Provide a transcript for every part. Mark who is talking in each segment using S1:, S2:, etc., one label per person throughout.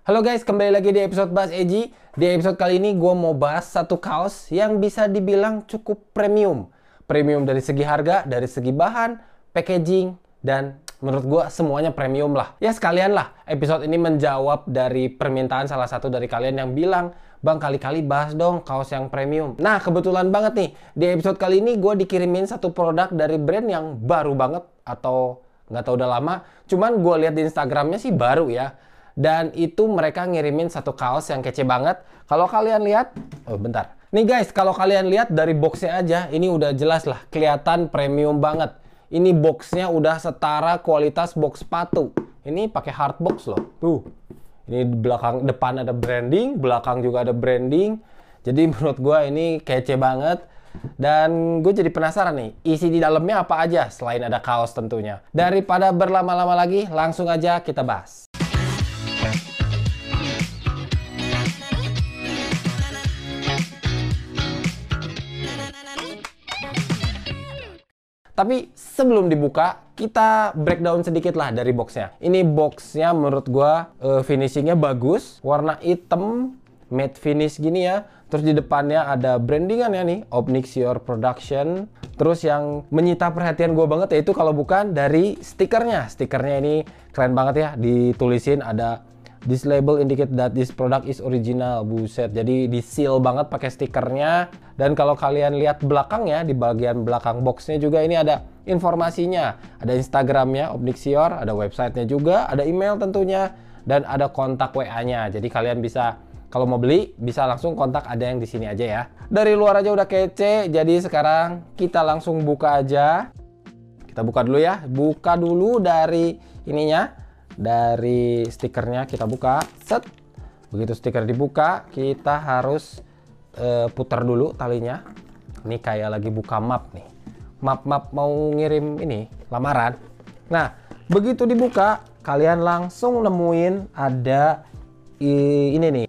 S1: Halo guys, kembali lagi di episode Bahas Eji. Di episode kali ini gue mau bahas satu kaos yang bisa dibilang cukup premium. Premium dari segi harga, dari segi bahan, packaging, dan menurut gue semuanya premium lah. Ya sekalian lah, episode ini menjawab dari permintaan salah satu dari kalian yang bilang, Bang, kali-kali bahas dong kaos yang premium. Nah, kebetulan banget nih, di episode kali ini gue dikirimin satu produk dari brand yang baru banget, atau nggak tahu udah lama. Cuman gue lihat di Instagramnya sih baru ya. Dan itu mereka ngirimin satu kaos yang kece banget. Kalau kalian lihat, oh bentar. Nih guys, kalau kalian lihat dari boxnya aja, ini udah jelas lah, kelihatan premium banget. Ini boxnya udah setara kualitas box sepatu. Ini pakai hard box loh. Tuh, ini di belakang, depan ada branding, belakang juga ada branding. Jadi menurut gue ini kece banget. Dan gue jadi penasaran nih, isi di dalamnya apa aja selain ada kaos tentunya. Daripada berlama-lama lagi, langsung aja kita bahas. Tapi sebelum dibuka, kita breakdown sedikit lah dari boxnya. Ini boxnya menurut gua finishingnya bagus, warna hitam, matte finish gini ya. Terus di depannya ada brandingan ya nih, Omnixior Production. Terus yang menyita perhatian gua banget yaitu kalau bukan dari stikernya. Stikernya ini keren banget ya, ditulisin ada "This label indicate that this product is original." Buset, jadi di seal banget pakai stikernya. Dan kalau kalian lihat belakangnya, di bagian belakang boxnya juga ini ada informasinya. Ada Instagramnya, Omnixior, ada websitenya juga, ada email tentunya, dan ada kontak WA-nya. Jadi kalian bisa, kalau mau beli, bisa langsung kontak, ada yang di sini aja ya. Dari luar aja udah kece, jadi sekarang kita langsung buka aja. Kita buka dulu ya, buka dulu dari ininya. Dari stikernya kita buka, set. Begitu stiker dibuka, kita harus putar dulu talinya. Ini kayak lagi buka map nih, map mau ngirim ini lamaran. Nah, begitu dibuka, kalian langsung nemuin ada ini nih,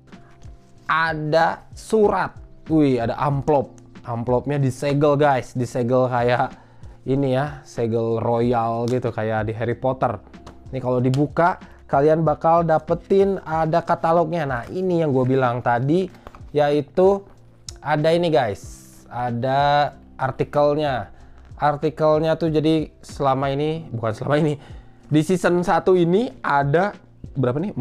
S1: ada surat. Wih, ada amplopnya disegel guys, disegel kayak ini ya, segel royal gitu kayak di Harry Potter. Ini kalau dibuka, kalian bakal dapetin ada katalognya. Nah, ini yang gue bilang tadi, yaitu ada ini guys, ada artikelnya. Artikelnya tuh jadi selama ini, bukan selama ini, di season 1 ini ada berapa nih?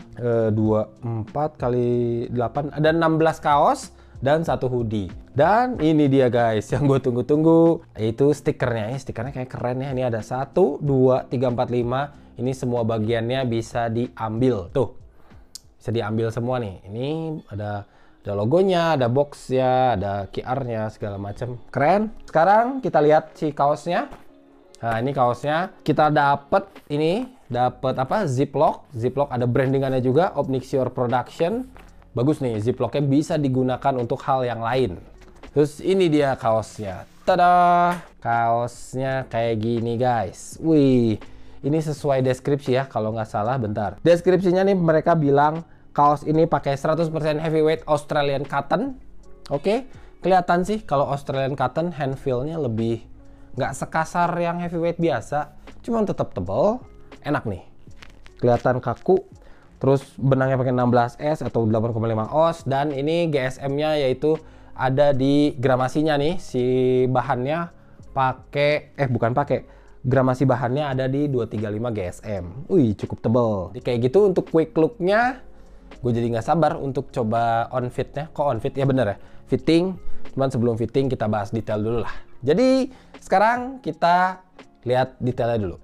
S1: 4 kali 8, ada 16 kaos dan 1 hoodie. Dan ini dia guys yang gue tunggu-tunggu, yaitu stikernya. Ini stikernya kayak keren ya. Ini ada 1, 2, 3, 4, 5. Ini semua bagiannya bisa diambil. Tuh, bisa diambil semua nih. Ini ada logonya, ada boxnya, ada QR-nya, segala macam. Keren. Sekarang kita lihat si kaosnya. Nah, ini kaosnya. Kita dapat ini, dapat apa? Ziplock. Ziplock ada brandingannya juga, Omnixior Production. Bagus nih, ziplocknya bisa digunakan untuk hal yang lain. Terus ini dia kaosnya. Tada! Kaosnya kayak gini guys. Wih, ini sesuai deskripsi ya, kalau nggak salah. Bentar. Deskripsinya nih mereka bilang kaos ini pakai 100% heavyweight Australian cotton. Oke, kelihatan sih kalau Australian cotton hand feel-nya lebih nggak sekasar yang heavyweight biasa. Cuman tetap tebal, enak nih. Kelihatan kaku. Terus benangnya pakai 16S atau 8,5 oz, dan ini GSM-nya yaitu ada di gramasinya nih, si bahannya pakai gramasi bahannya ada di 235 GSM. Wih, cukup tebal. Jadi kayak gitu untuk quick look-nya. Gue jadi nggak sabar untuk coba on fit-nya. Kok on fit? Ya bener ya, fitting. Cuman sebelum fitting kita bahas detail dulu lah. Jadi sekarang kita lihat detailnya dulu.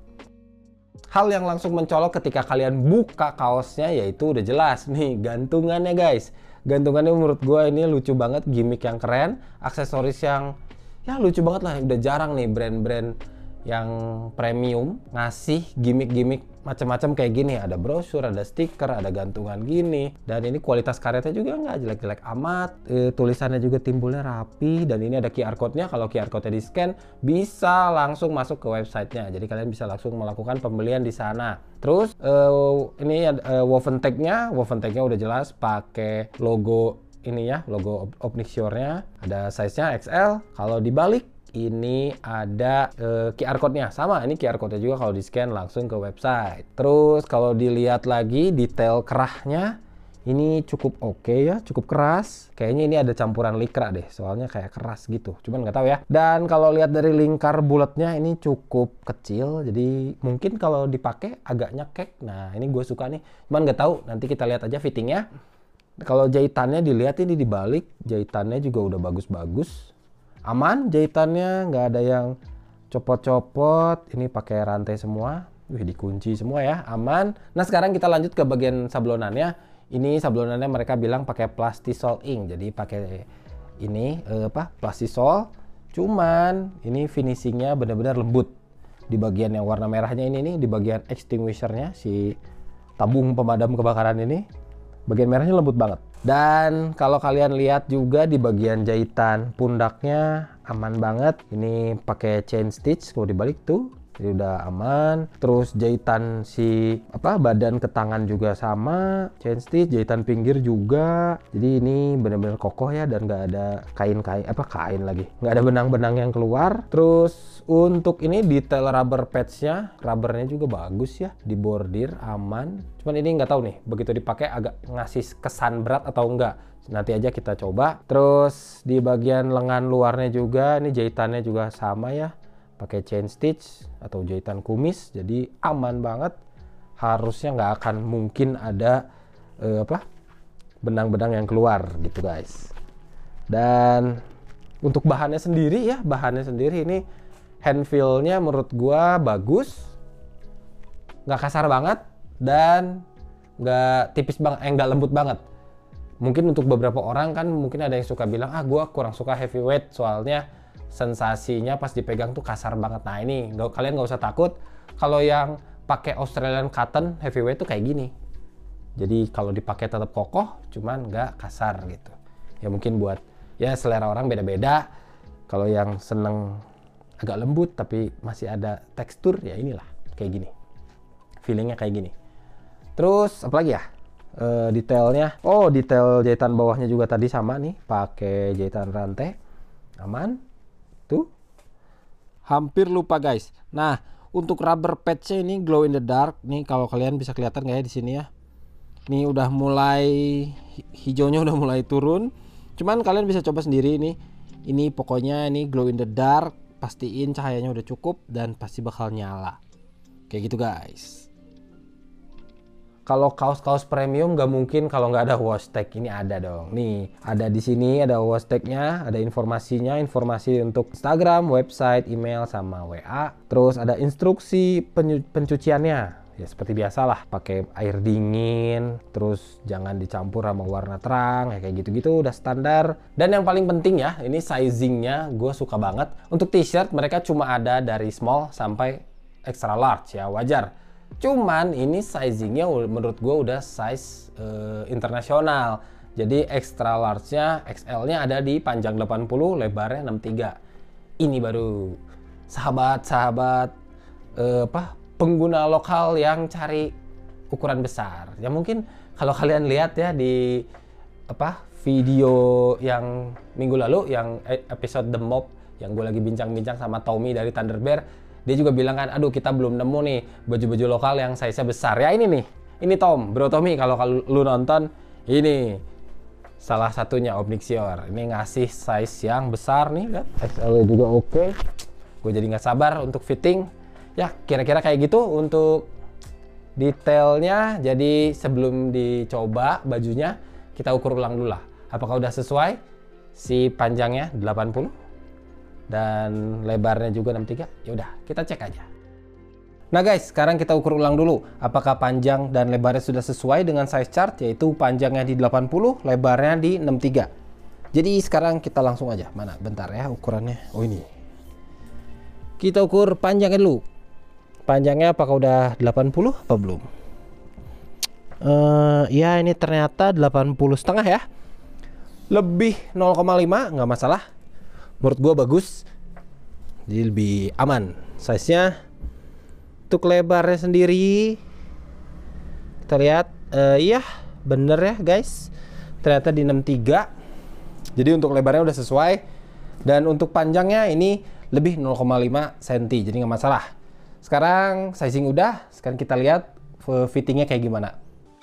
S1: Hal yang langsung mencolok ketika kalian buka kaosnya yaitu udah jelas nih gantungannya guys. Gantungannya menurut gue ini lucu banget, gimmick yang keren, aksesoris yang ya lucu banget lah. Udah jarang nih brand-brand yang premium ngasih gimmick-gimmick macam-macam kayak gini. Ada brosur, ada stiker, ada gantungan gini. Dan ini kualitas karetnya juga nggak jelek-jelek amat. Tulisannya juga timbulnya rapi. Dan ini ada QR code-nya. Kalau QR code-nya di scan, bisa langsung masuk ke websitenya. Jadi kalian bisa langsung melakukan pembelian di sana. Terus ini woven tag-nya. Woven tag-nya udah jelas pakai logo ini ya, logo Omnixior-nya. Ada size-nya XL. Kalau dibalik, ini ada QR code-nya. Sama, ini QR code-nya juga kalau di-scan langsung ke website. Terus kalau dilihat lagi detail kerahnya, ini cukup oke ya, cukup keras. Kayaknya ini ada campuran likra deh, soalnya kayak keras gitu. Cuman nggak tahu ya. Dan kalau lihat dari lingkar bulatnya ini cukup kecil, jadi mungkin kalau dipakai agak nyekek. Nah ini gue suka nih, cuman nggak tahu. Nanti kita lihat aja fittingnya. Kalau jahitannya dilihat ini dibalik, jahitannya juga udah bagus-bagus. Aman jahitannya, nggak ada yang copot-copot. Ini pakai rantai semua. Wih, dikunci semua ya, aman. Nah sekarang kita lanjut ke bagian sablonannya. Ini sablonannya mereka bilang pakai Plastisol ink, jadi pakai ini Plastisol. Cuman ini finishingnya benar-benar lembut. Di bagian yang warna merahnya ini nih, di bagian extinguishernya, si tabung pemadam kebakaran ini, bagian merahnya lembut banget. Dan kalau kalian lihat juga di bagian jahitan pundaknya aman banget. Ini pakai chain stitch, kalau dibalik tuh. Jadi udah aman. Terus jahitan si badan ke tangan juga sama, chain stitch, jahitan pinggir juga. Jadi ini benar-benar kokoh ya, dan nggak ada kain lagi, nggak ada benang-benang yang keluar. Terus untuk ini detail rubber patchnya, rubbernya juga bagus ya, dibordir aman. Cuman ini nggak tahu nih, begitu dipakai agak ngasih kesan berat atau enggak. Nanti aja kita coba. Terus di bagian lengan luarnya juga, ini jahitannya juga sama ya, pakai chain stitch atau jahitan kumis, jadi aman banget. Harusnya nggak akan mungkin ada benang-benang yang keluar gitu guys. Dan untuk bahannya sendiri ya, ini hand feel-nya menurut gua bagus, nggak kasar banget dan nggak tipis banget, nggak lembut banget. Mungkin untuk beberapa orang kan mungkin ada yang suka bilang, gua kurang suka heavyweight soalnya sensasinya pas dipegang tuh kasar banget. Nah ini kalian nggak usah takut, kalau yang pakai Australian cotton heavyweight tuh kayak gini. Jadi kalau dipakai tetap kokoh, cuman nggak kasar gitu. Ya mungkin buat ya selera orang beda-beda. Kalau yang seneng agak lembut tapi masih ada tekstur, ya inilah kayak gini. Feelingnya kayak gini. Terus apalagi ya? Detailnya, detail jahitan bawahnya juga tadi sama nih, pakai jahitan rantai, aman. Tuh, hampir lupa guys. Nah, untuk rubber patch-nya ini glow in the dark nih, kalau kalian bisa kelihatan nggak ya di sini ya. Ini udah mulai hijaunya udah mulai turun. Cuman kalian bisa coba sendiri nih. Ini pokoknya ini glow in the dark, pastiin cahayanya udah cukup dan pasti bakal nyala. Kayak gitu guys. Kalau kaos-kaos premium nggak mungkin kalau nggak ada wash tag. Ini ada dong. Nih, ada di sini ada wash tag-nya, ada informasinya, informasi untuk Instagram, website, email, sama WA. Terus ada instruksi pencuciannya. Ya seperti biasalah, pakai air dingin, terus jangan dicampur sama warna terang, ya kayak gitu-gitu udah standar. Dan yang paling penting ya, ini sizingnya gue suka banget. Untuk t-shirt mereka cuma ada dari small sampai extra large ya, wajar. Cuman ini sizingnya menurut gue udah size internasional. Jadi extra large-nya, XL-nya ada di panjang 80, lebarnya 63. Ini baru sahabat-sahabat pengguna lokal yang cari ukuran besar. Ya mungkin kalau kalian lihat ya di video yang minggu lalu, yang episode The Mob, yang gue lagi bincang-bincang sama Tommy dari Thunder Bear. Dia juga bilang kan, aduh kita belum nemu nih baju-baju lokal yang size-nya besar. Ya ini nih, ini Bro Tommy, kalau lu nonton, ini salah satunya Omnixior. Ini ngasih size yang besar nih, kan? XL juga oke. Gue jadi nggak sabar untuk fitting. Ya kira-kira kayak gitu untuk detailnya. Jadi sebelum dicoba bajunya, kita ukur ulang dulu lah. Apakah udah sesuai? Si panjangnya 80. Dan lebarnya juga 63. Ya udah, kita cek aja. Nah guys, sekarang kita ukur ulang dulu apakah panjang dan lebarnya sudah sesuai dengan size chart, yaitu panjangnya di 80, lebarnya di 63. Jadi sekarang kita langsung aja. Mana? Bentar ya ukurannya. Oh ini. Kita ukur panjangnya dulu. Panjangnya apakah udah 80 apa belum? Ya ini ternyata 80 setengah ya. Lebih 0,5 nggak masalah. Menurut gue bagus, jadi lebih aman size-nya. Untuk lebarnya sendiri kita lihat, iya bener ya guys, ternyata di 63. Jadi untuk lebarnya udah sesuai. Dan untuk panjangnya ini lebih 0,5 cm, jadi nggak masalah. Sekarang sizing udah, sekarang kita lihat fittingnya kayak gimana.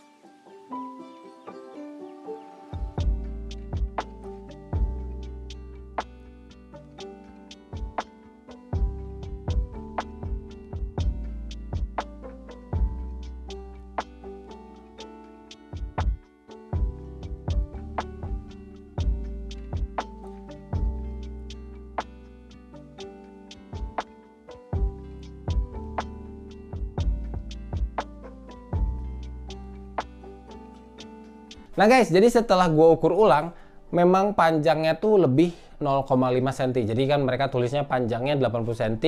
S1: Nah guys, jadi setelah gue ukur ulang, memang panjangnya tuh lebih 0,5 cm. Jadi kan mereka tulisnya panjangnya 80 cm,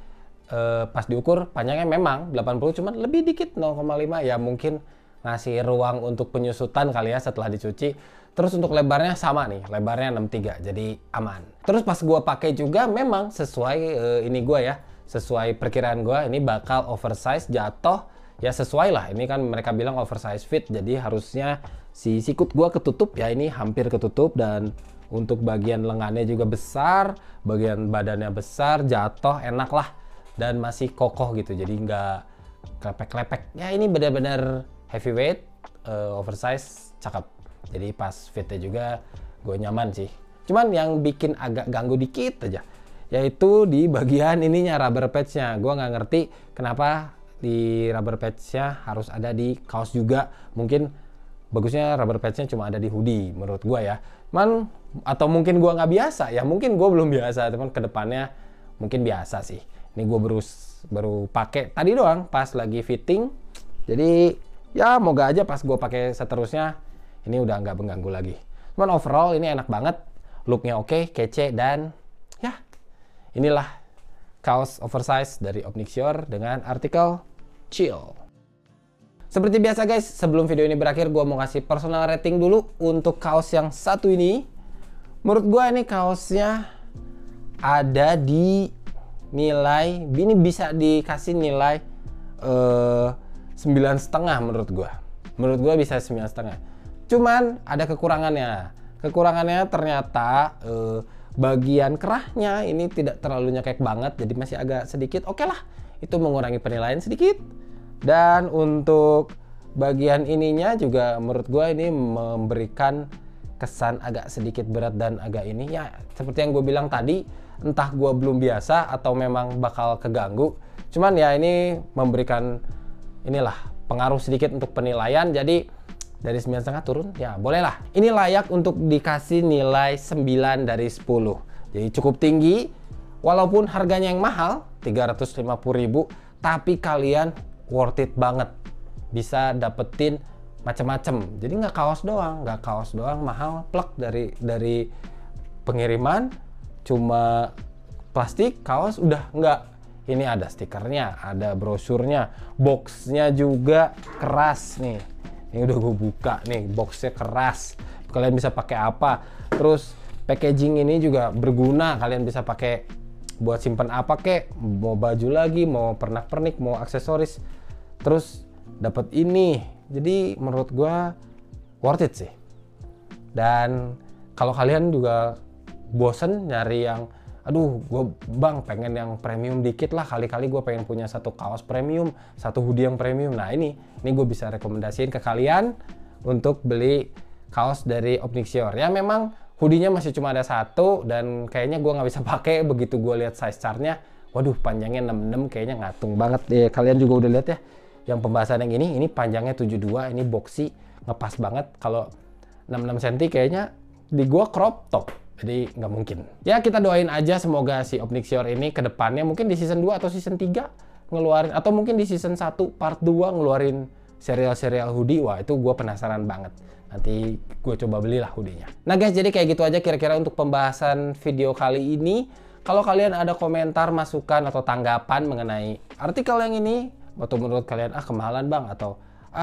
S1: pas diukur panjangnya memang 80, cuman lebih dikit 0,5. Ya mungkin ngasih ruang untuk penyusutan kali ya setelah dicuci. Terus untuk lebarnya sama nih, lebarnya 63, jadi aman. Terus pas gue pakai juga memang sesuai ini gue ya, sesuai perkiraan gue, ini bakal oversize jatuh. Ya sesuai lah, ini kan mereka bilang oversize fit, jadi harusnya si sikut gua ketutup ya, ini hampir ketutup. Dan untuk bagian lengannya juga besar, bagian badannya besar, jatuh enak lah, dan masih kokoh gitu, jadi nggak klepek-klepek. Ya ini benar-benar heavyweight, oversize, cakep. Jadi pas fitnya juga gue nyaman sih. Cuman yang bikin agak ganggu dikit aja, yaitu di bagian ininya, rubber patch-nya. Gue nggak ngerti kenapa di rubber patch-nya harus ada di kaos juga. Mungkin bagusnya rubber patch-nya cuma ada di hoodie menurut gua ya. Atau mungkin gua nggak biasa ya, mungkin gua belum biasa, teman, kedepannya mungkin biasa sih. Ini gua baru pakai tadi doang pas lagi fitting. Jadi ya moga aja pas gua pakai seterusnya ini udah nggak mengganggu lagi. Cuman overall ini enak banget, looknya oke, kece, dan ya inilah kaos oversize dari Omnixior dengan artikel Chill. Seperti biasa guys, sebelum video ini berakhir, gue mau kasih personal rating dulu untuk kaos yang satu ini. Menurut gue ini kaosnya ada di nilai, ini bisa dikasih nilai 9,5 menurut gue. Menurut gue bisa 9,5. Cuman ada kekurangannya. Kekurangannya ternyata bagian kerahnya ini tidak terlalu nyekek banget, jadi masih agak sedikit. Oke lah, itu mengurangi penilaian sedikit. Dan untuk bagian ininya juga menurut gue ini memberikan kesan agak sedikit berat dan agak ini ya, seperti yang gue bilang tadi, entah gue belum biasa atau memang bakal keganggu. Cuman ya ini memberikan inilah pengaruh sedikit untuk penilaian, jadi dari 9,5 turun ya bolehlah. Ini layak untuk dikasih nilai 9 dari 10. Jadi cukup tinggi, walaupun harganya yang mahal 350.000, tapi kalian worth it banget, bisa dapetin macam-macam. Jadi nggak kaos doang mahal plek dari pengiriman, cuma plastik kaos udah nggak. Ini ada stikernya, ada brosurnya, boxnya juga keras nih. Ini udah gue buka nih, boxnya keras, kalian bisa pakai apa. Terus packaging ini juga berguna, kalian bisa pakai buat simpen apa kek, mau baju lagi, mau pernak-pernik, mau aksesoris. Terus dapat ini, jadi menurut gua worth it sih. Dan kalau kalian juga bosen nyari yang, aduh gue bang pengen yang premium dikit lah, kali-kali gue pengen punya satu kaos premium, satu hoodie yang premium. Nah ini gue bisa rekomendasiin ke kalian untuk beli kaos dari Omnixior. Ya memang hoodie-nya masih cuma ada satu, dan kayaknya gue nggak bisa pakai. Begitu gue lihat size chart-nya, waduh panjangnya 66, kayaknya ngatung banget. Kalian juga udah lihat ya, yang pembahasan yang ini panjangnya 72, ini boxy, ngepas banget. Kalau 66 cm kayaknya di gua crop top, jadi nggak mungkin. Ya kita doain aja semoga si Omnixior ini ke depannya mungkin di season 2 atau season 3 ngeluarin, atau mungkin di season 1 part 2 ngeluarin serial-serial hoodie. Wah itu gua penasaran banget, nanti gue coba belilah hoodie-nya. Nah guys, jadi kayak gitu aja kira-kira untuk pembahasan video kali ini. Kalau kalian ada komentar, masukan, atau tanggapan mengenai artikel yang ini, atau menurut kalian kemahalan bang, atau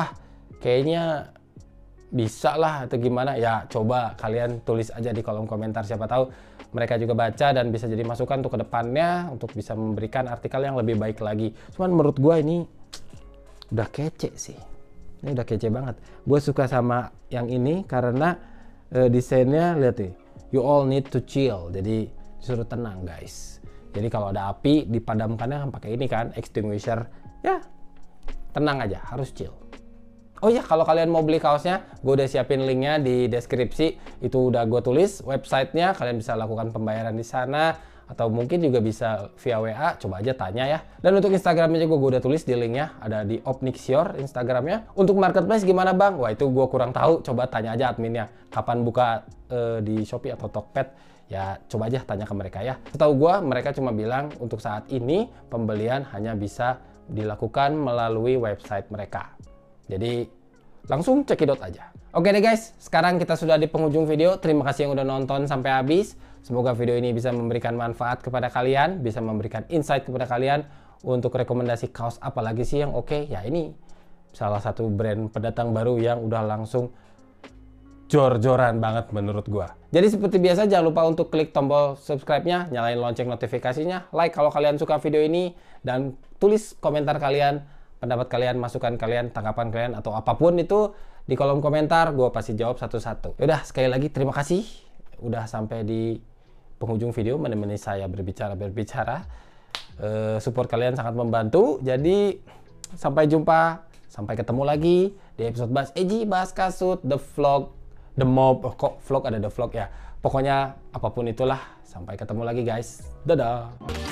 S1: kayaknya bisa lah, atau gimana, ya coba kalian tulis aja di kolom komentar, siapa tahu mereka juga baca dan bisa jadi masukan untuk kedepannya, untuk bisa memberikan artikel yang lebih baik lagi. Cuman menurut gue ini udah kece sih, ini udah kece banget. Gue suka sama yang ini karena desainnya, lihat nih, you all need to chill, jadi disuruh tenang guys. Jadi kalau ada api dipadamkannya pakai ini kan, extinguisher. Ya, tenang aja, harus chill. Oh iya, kalau kalian mau beli kaosnya, gue udah siapin linknya di deskripsi. Itu udah gue tulis websitenya, kalian bisa lakukan pembayaran di sana. Atau mungkin juga bisa via WA, coba aja tanya ya. Dan untuk Instagramnya juga gue udah tulis di linknya, ada di Opnixior Instagramnya. Untuk marketplace gimana bang? Wah itu gue kurang tahu, coba tanya aja adminnya. Kapan buka di Shopee atau Tokped? Ya coba aja tanya ke mereka ya. Setahu gue mereka cuma bilang untuk saat ini pembelian hanya bisa dilakukan melalui website mereka. Jadi langsung cekidot aja. Oke deh guys, sekarang kita sudah di penghujung video. Terima kasih yang udah nonton sampai habis. Semoga video ini bisa memberikan manfaat kepada kalian, bisa memberikan insight kepada kalian untuk rekomendasi kaos apa lagi sih yang oke. Ya ini salah satu brand pendatang baru yang udah langsung jor-joran banget menurut gua. Jadi seperti biasa jangan lupa untuk klik tombol subscribe-nya, nyalain lonceng notifikasinya, like kalau kalian suka video ini, dan tulis komentar kalian, pendapat kalian, masukan kalian, tanggapan kalian, atau apapun itu di kolom komentar, gue pasti jawab satu-satu. Yaudah, sekali lagi terima kasih udah sampai di penghujung video menemani saya berbicara. Support kalian sangat membantu. Jadi sampai jumpa, sampai ketemu lagi di episode Bahas Eji, Bahas Kasut, The Vlog, The Mob. Kok vlog ada The Vlog ya? Pokoknya apapun itulah. Sampai ketemu lagi guys. Dadah.